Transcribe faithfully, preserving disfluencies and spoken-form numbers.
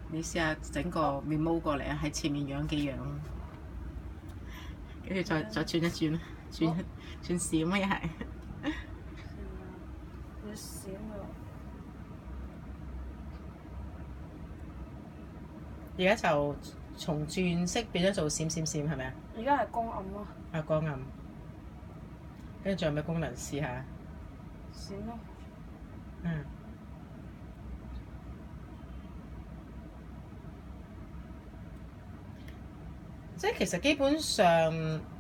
你試下整個面毛過嚟啊，喺前面養幾樣，跟住再再轉一轉啦，轉一轉閃啊又係。 要閃喎！ 而家就從轉色變咗做閃閃閃，係咪啊？ 而家係光暗咯。 啊光暗，跟住仲有咩功能試下？ 閃咯。 嗯。即係其實基本上。